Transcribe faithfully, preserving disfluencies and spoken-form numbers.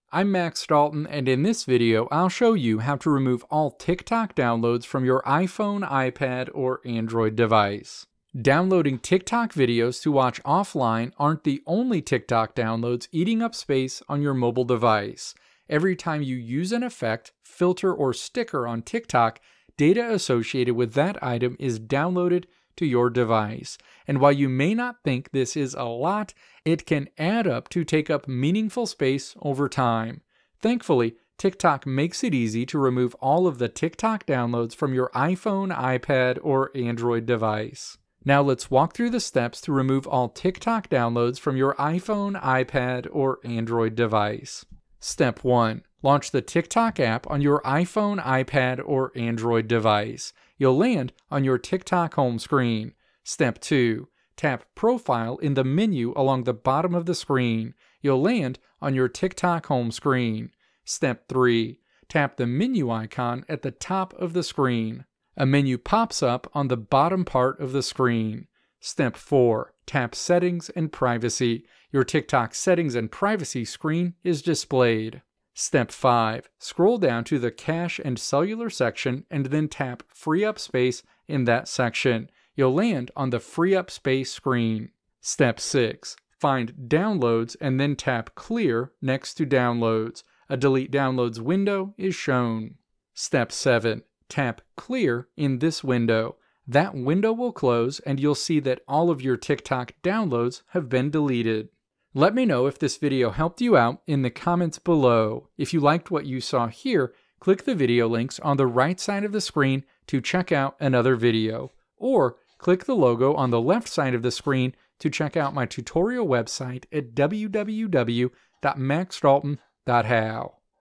I'm Max Dalton, and in this video I'll show you how to remove all TikTok downloads from your iPhone, iPad, or Android device. Downloading TikTok videos to watch offline aren't the only TikTok downloads eating up space on your mobile device. Every time you use an effect, filter, or sticker on TikTok, data associated with that item is downloaded to your device. And while you may not think this is a lot, it can add up to take up meaningful space over time. Thankfully, TikTok makes it easy to remove all of the TikTok downloads from your iPhone, iPad, or Android device. Now let's walk through the steps to remove all TikTok downloads from your iPhone, iPad, or Android device. Step one. Launch the TikTok app on your iPhone, iPad, or Android device. You'll land on your TikTok home screen. Step two. Tap Profile in the menu along the bottom of the screen. You'll land on your TikTok home screen. Step three. Tap the menu icon at the top of the screen. A menu pops up on the bottom part of the screen. Step four. Tap Settings and Privacy. Your TikTok Settings and Privacy screen is displayed. Step five. Scroll down to the Cache and Cellular section and then tap Free Up Space in that section. You'll land on the Free Up Space screen. Step six. Find Downloads and then tap Clear next to Downloads. A Delete Downloads window is shown. Step seven. Tap Clear in this window. That window will close and you'll see that all of your TikTok downloads have been deleted. Let me know if this video helped you out in the comments below. If you liked what you saw here, click the video links on the right side of the screen to check out another video, or click the logo on the left side of the screen to check out my tutorial website at w w w dot max dalton dot how.